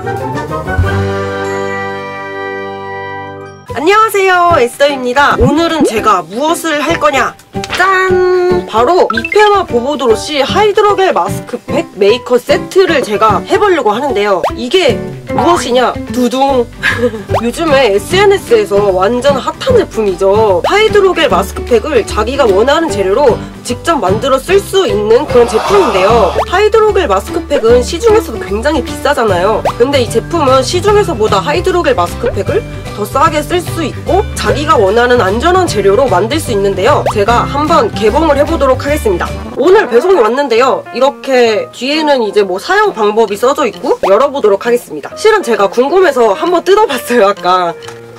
안녕하세요, 에스더입니다. 오늘은 제가 무엇을 할 거냐? 짠! 바로 미페마 보보드로시 하이드로겔 마스크팩 메이커 세트를 제가 해보려고 하는데요. 이게 무엇이냐? 두둥! 요즘에 SNS에서 완전 핫한 제품이죠. 하이드로겔 마스크팩을 자기가 원하는 재료로 직접 만들어 쓸 수 있는 그런 제품인데요. 하이드로겔 마스크팩은 시중에서도 굉장히 비싸잖아요. 근데 이 제품은 시중에서보다 하이드로겔 마스크팩을 더 싸게 쓸 수 있고 자기가 원하는 안전한 재료로 만들 수 있는데요. 제가 한번 개봉을 해보도록 하겠습니다. 오늘 배송이 왔는데요. 이렇게 뒤에는 이제 뭐 사용 방법이 써져 있고 열어보도록 하겠습니다. 실은 제가 궁금해서 한번 뜯어봤어요, 아까.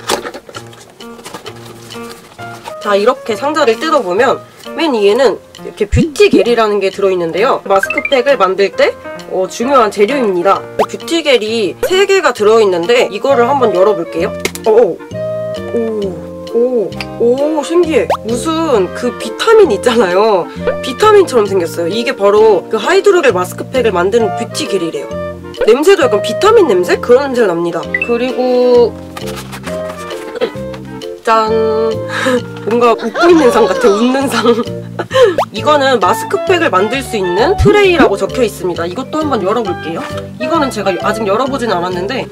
자, 이렇게 상자를 뜯어보면 맨 위에는 이렇게 뷰티겔이라는 게 들어있는데요. 마스크팩을 만들 때 중요한 재료입니다. 뷰티겔이 3개가 들어있는데 이거를 한번 열어볼게요. 오, 신기해. 무슨 그 비타민 있잖아요. 비타민처럼 생겼어요. 이게 바로 그 하이드로겔 마스크팩을 만드는 뷰티겔이래요. 냄새도 약간 비타민 냄새? 그런 냄새가 납니다. 그리고 짠! 뭔가 웃고 있는 상 같아, 웃는 상. 이거는 마스크팩을 만들 수 있는 트레이라고 적혀 있습니다. 이것도 한번 열어볼게요. 이거는 제가 아직 열어보진 않았는데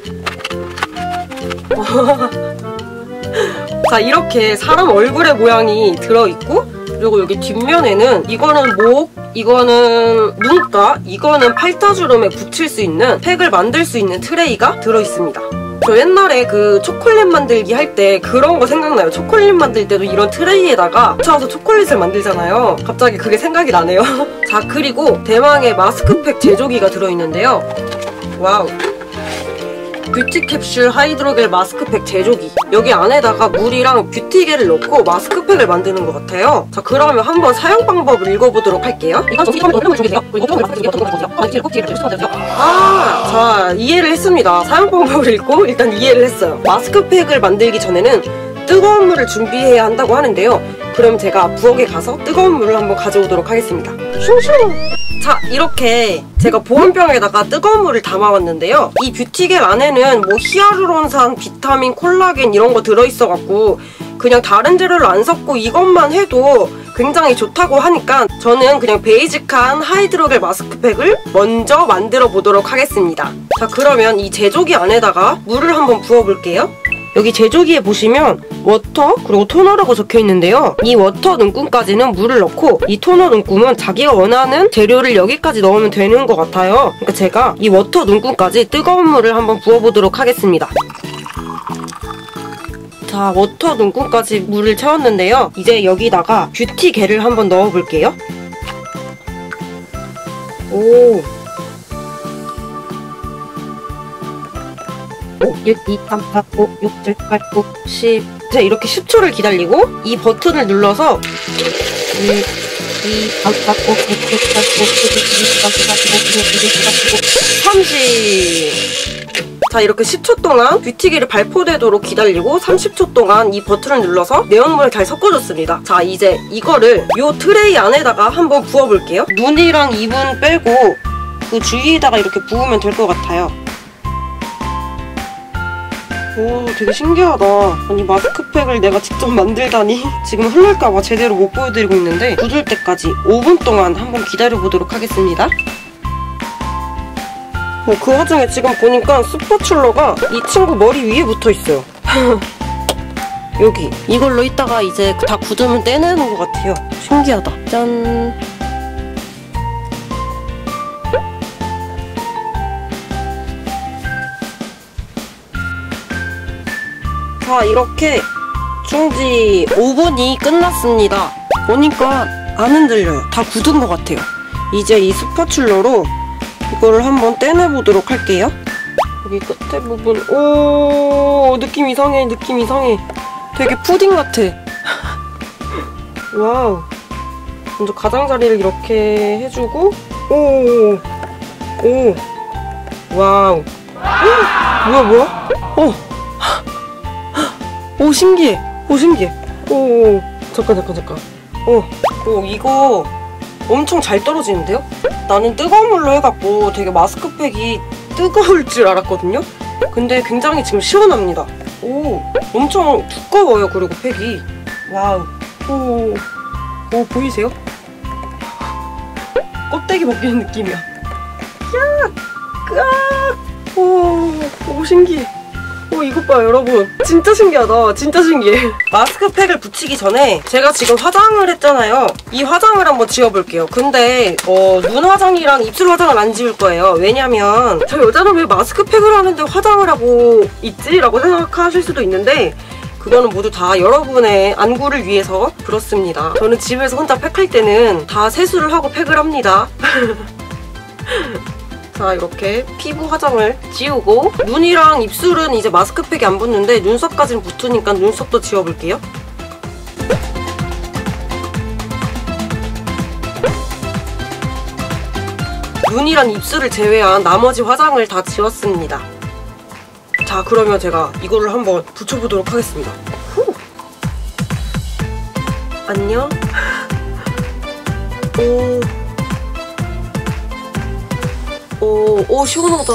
자, 이렇게 사람 얼굴의 모양이 들어있고, 그리고 여기 뒷면에는 이거는 목, 이거는 눈가, 이거는 팔자주름에 붙일 수 있는 팩을 만들 수 있는 트레이가 들어있습니다. 저 옛날에 그 초콜릿 만들기 할 때 그런 거 생각나요. 초콜릿 만들 때도 이런 트레이에다가 붙여서 초콜릿을 만들잖아요. 갑자기 그게 생각이 나네요. 자, 그리고 대망의 마스크팩 제조기가 들어있는데요. 와우. 뷰티 캡슐 하이드로겔 마스크팩 제조기. 여기 안에다가 물이랑 뷰티겔을 넣고 마스크팩을 만드는 것 같아요. 자, 그러면 한번 사용 방법을 읽어보도록 할게요. 자, 이해를 했습니다. 사용 방법을 읽고 일단 이해를 했어요. 마스크팩을 만들기 전에는 뜨거운 물을 준비해야 한다고 하는데요. 그럼 제가 부엌에 가서 뜨거운 물을 한번 가져오도록 하겠습니다. 슝슝! 자, 이렇게 제가 보온병에다가 뜨거운 물을 담아왔는데요. 이 뷰티겔 안에는 뭐 히아루론산, 비타민, 콜라겐 이런 거 들어있어갖고 그냥 다른 재료를 안 섞고 이것만 해도 굉장히 좋다고 하니까 저는 그냥 베이직한 하이드로겔 마스크팩을 먼저 만들어 보도록 하겠습니다. 자, 그러면 이 제조기 안에다가 물을 한번 부어볼게요. 여기 제조기에 보시면 워터 그리고 토너라고 적혀있는데요. 이 워터 눈금까지는 물을 넣고 이 토너 눈금은 자기가 원하는 재료를 여기까지 넣으면 되는 것 같아요. 그러니까 제가 이 워터 눈금까지 뜨거운 물을 한번 부어보도록 하겠습니다. 자, 워터 눈금까지 물을 채웠는데요. 이제 여기다가 뷰티겔을 한번 넣어볼게요. 오. 5, 6, 2, 3, 4, 5, 6, 7, 8, 9, 10. 자, 이렇게 10초를 기다리고 이 버튼을 눌러서 1, 2, 3, 4, 5, 6, 7, 8, 9, 10, 11, 12, 13, 14, 15, 16, 17, 18, 19, 30. 자, 이렇게 10초 동안 뷰티겔이 발포되도록 기다리고 30초 동안 이 버튼을 눌러서 내용물을 잘 섞어줬습니다. 자, 이제 이거를 이 트레이 안에다가 한번 부어볼게요. 눈이랑 입은 빼고 그 주위에다가 이렇게 부으면 될 것 같아요. 오, 되게 신기하다. 아니, 마스크팩을 내가 직접 만들다니. 지금 흘릴까봐 제대로 못 보여드리고 있는데 굳을 때까지 5분 동안 한번 기다려보도록 하겠습니다. 그 와중에 지금 보니까 스파츌러가 이 친구 머리 위에 붙어있어요. 여기. 이걸로 이따가 이제 다 굳으면 떼내는 것 같아요. 신기하다. 짠. 자, 이렇게 충지 5분이 끝났습니다. 보니까 안 흔들려요. 다 굳은 것 같아요. 이제 이 스파츌러로 이거를 한번 떼내보도록 할게요. 여기 끝에 부분. 오, 느낌 이상해, 느낌 이상해. 되게 푸딩 같아. 와우. 먼저 가장자리를 이렇게 해주고. 오. 와우. 뭐야? 오, 신기해. 오, 잠깐. 이거 엄청 잘 떨어지는데요? 나는 뜨거운 물로 해갖고 되게 마스크팩이 뜨거울 줄 알았거든요. 근데 굉장히 지금 시원합니다. 오, 엄청 두꺼워요. 그리고 팩이. 와우. 오, 보이세요? 껍데기 벗기는 느낌이야. 야! 으악! 오, 신기해. 이것 봐요, 여러분. 진짜 신기하다. 진짜 신기해. 마스크팩을 붙이기 전에 제가 지금 화장을 했잖아요. 이 화장을 한번 지워볼게요. 근데 눈 화장이랑 입술 화장을 안 지울 거예요. 왜냐면 저 여자는 왜 마스크팩을 하는데 화장을 하고 있지? 라고 생각하실 수도 있는데 그거는 모두 다 여러분의 안구를 위해서 그렇습니다. 저는 집에서 혼자 팩할 때는 다 세수를 하고 팩을 합니다. 자, 이렇게 피부 화장을 지우고 눈이랑 입술은 이제 마스크팩이 안 붙는데 눈썹까지는 붙으니까 눈썹도 지워볼게요. 눈이랑 입술을 제외한 나머지 화장을 다 지웠습니다. 자, 그러면 제가 이거를 한번 붙여보도록 하겠습니다. 후. 안녕. 오, 시원하다.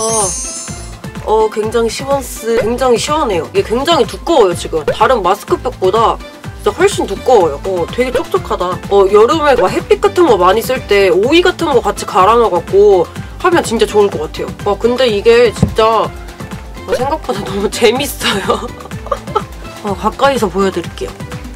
굉장히 시원해요. 이게 굉장히 두꺼워요, 지금. 다른 마스크팩보다 진짜 훨씬 두꺼워요. 되게 촉촉하다. 여름에 막 햇빛 같은 거 많이 쓸 때 오이 같은 거 같이 갈아 넣어갖고 하면 진짜 좋을 것 같아요. 근데 이게 진짜 생각보다 너무 재밌어요. 가까이서 보여드릴게요.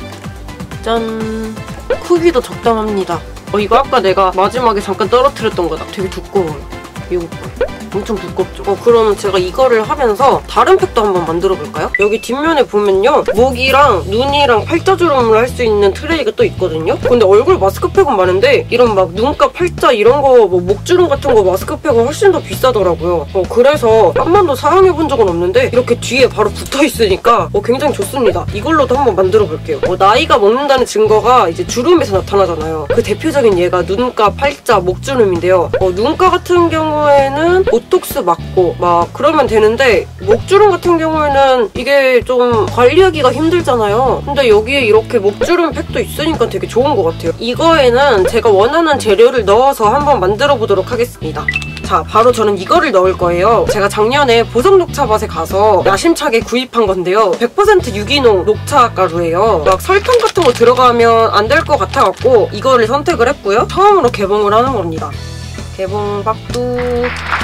짠. 크기도 적당합니다. 이거 아까 내가 마지막에 잠깐 떨어뜨렸던 거다. 되게 두꺼워요. 이거 엄청 두껍죠? 그럼 제가 이거를 하면서 다른 팩도 한번 만들어 볼까요? 여기 뒷면에 보면요. 목이랑 눈이랑 팔자주름을 할 수 있는 트레이가 또 있거든요? 근데 얼굴 마스크팩은 많은데 이런 막 눈가, 팔자 이런 거 뭐 목주름 같은 거 마스크팩은 훨씬 더 비싸더라고요. 그래서 한 번도 사용해 본 적은 없는데 이렇게 뒤에 바로 붙어 있으니까 굉장히 좋습니다. 이걸로도 한번 만들어 볼게요. 나이가 먹는다는 증거가 이제 주름에서 나타나잖아요. 그 대표적인 예가 눈가, 팔자, 목주름인데요. 눈가 같은 경우에는 보톡스 맞고 막 그러면 되는데 목주름 같은 경우에는 이게 좀 관리하기가 힘들잖아요. 근데 여기에 이렇게 목주름 팩도 있으니까 되게 좋은 것 같아요. 이거에는 제가 원하는 재료를 넣어서 한번 만들어 보도록 하겠습니다. 자, 바로 저는 이거를 넣을 거예요. 제가 작년에 보석 녹차밭에 가서 야심차게 구입한 건데요. 100% 유기농 녹차 가루예요. 막 설탕 같은 거 들어가면 안 될 것 같아갖고 이거를 선택을 했고요. 처음으로 개봉을 하는 겁니다. 개봉박두.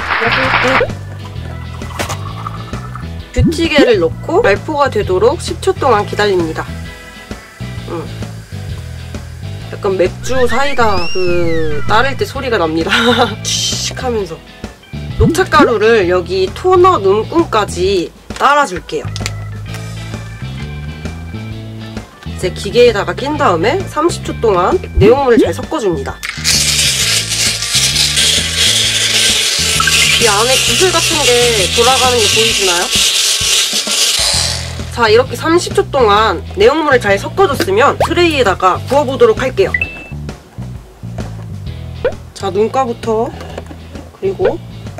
뷰티겔을 넣고 발포가 되도록 10초 동안 기다립니다. 약간 맥주 사이다 따를 때 소리가 납니다. 칙 하면서 녹차가루를 여기 토너 눈금까지 따라줄게요. 이제 기계에다가 낀 다음에 30초 동안 내용물을 잘 섞어줍니다. 이 안에 구슬 같은 게 돌아가는 게 보이시나요? 자, 이렇게 30초 동안 내용물을 잘 섞어줬으면 트레이에다가 부어보도록 할게요. 자, 눈가부터 그리고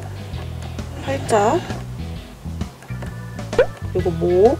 팔자 그리고 목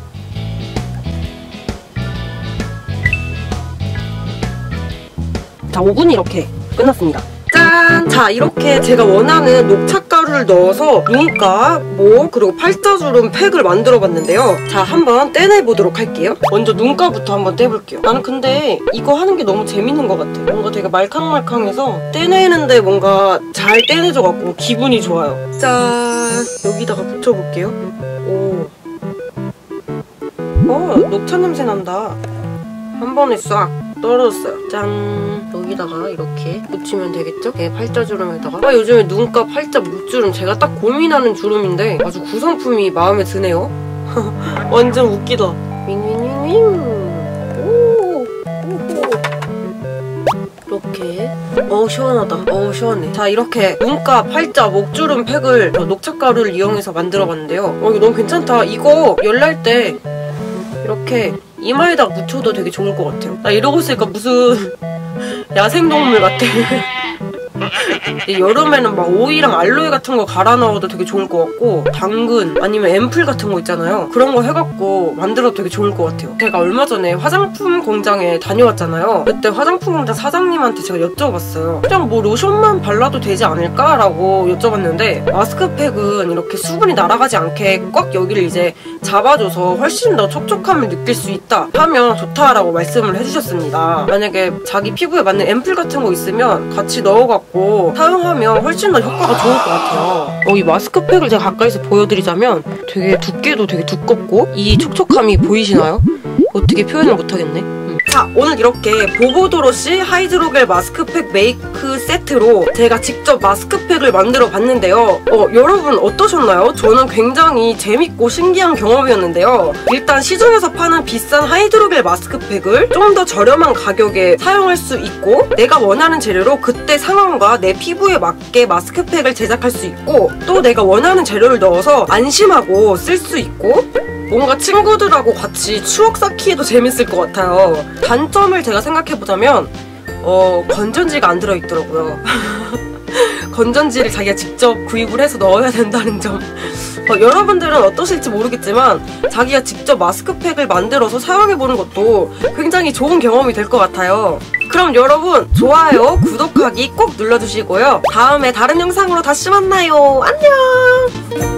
자, 5분 이렇게 끝났습니다. 짠! 자, 이렇게 제가 원하는 녹차가루를 넣어서 눈가, 목, 그리고 팔자주름 팩을 만들어봤는데요. 자, 한번 떼내보도록 할게요. 먼저 눈가부터 한번 떼볼게요. 나는 근데 이거 하는 게 너무 재밌는 것 같아. 뭔가 되게 말캉말캉해서 떼내는데 뭔가 잘 떼내져갖고 기분이 좋아요. 짠! 여기다가 붙여볼게요. 오. 녹차 냄새 난다. 한 번에 싹 떨어졌어요. 짠! 여기다가 이렇게 붙이면 되겠죠? 네, 팔자주름에다가. 요즘에 눈가, 팔자, 목주름 제가 딱 고민하는 주름인데 아주 구성품이 마음에 드네요. 완전 웃기다. 윙윙윙윙. 오. 이렇게. 시원하다. 시원해. 자, 이렇게 눈가, 팔자, 목주름 팩을 녹차가루를 이용해서 만들어봤는데요. 이거 너무 괜찮다. 이거 열날 때 이렇게 이마에다가 묻혀도 되게 좋을 것 같아요. 나 이러고 있으니까 무슨 야생동물 같아. 여름에는 막 오이랑 알로에 같은 거 갈아 넣어도 되게 좋을 것 같고, 당근 아니면 앰플 같은 거 있잖아요. 그런 거 해갖고 만들어도 되게 좋을 것 같아요. 제가 얼마 전에 화장품 공장에 다녀왔잖아요. 그때 화장품 공장 사장님한테 제가 여쭤봤어요. 그냥 뭐 로션만 발라도 되지 않을까? 라고 여쭤봤는데, 마스크팩은 이렇게 수분이 날아가지 않게 꽉 여기를 이제 잡아줘서 훨씬 더 촉촉함을 느낄 수 있다 하면 좋다라고 말씀을 해주셨습니다. 만약에 자기 피부에 맞는 앰플 같은 거 있으면 같이 넣어갖고 사용하면 훨씬 더 효과가 좋을 것 같아요. 이 마스크팩을 제가 가까이서 보여드리자면 되게 두께도 되게 두껍고, 이 촉촉함이 보이시나요? 어떻게 표현을 못하겠네. 자, 오늘 이렇게 보보도로시 하이드로겔 마스크팩 메이크 세트로 제가 직접 마스크팩을 만들어 봤는데요. 여러분 어떠셨나요? 저는 굉장히 재밌고 신기한 경험이었는데요. 일단 시중에서 파는 비싼 하이드로겔 마스크팩을 좀 더 저렴한 가격에 사용할 수 있고, 내가 원하는 재료로 그때 상황과 내 피부에 맞게 마스크팩을 제작할 수 있고, 또 내가 원하는 재료를 넣어서 안심하고 쓸 수 있고, 뭔가 친구들하고 같이 추억 쌓기에도 재밌을 것 같아요. 단점을 제가 생각해보자면 건전지가 안 들어있더라고요. 건전지를 자기가 직접 구입을 해서 넣어야 된다는 점. 여러분들은 어떠실지 모르겠지만 자기가 직접 마스크팩을 만들어서 사용해보는 것도 굉장히 좋은 경험이 될 것 같아요. 그럼 여러분, 좋아요, 구독하기 꼭 눌러주시고요. 다음에 다른 영상으로 다시 만나요. 안녕!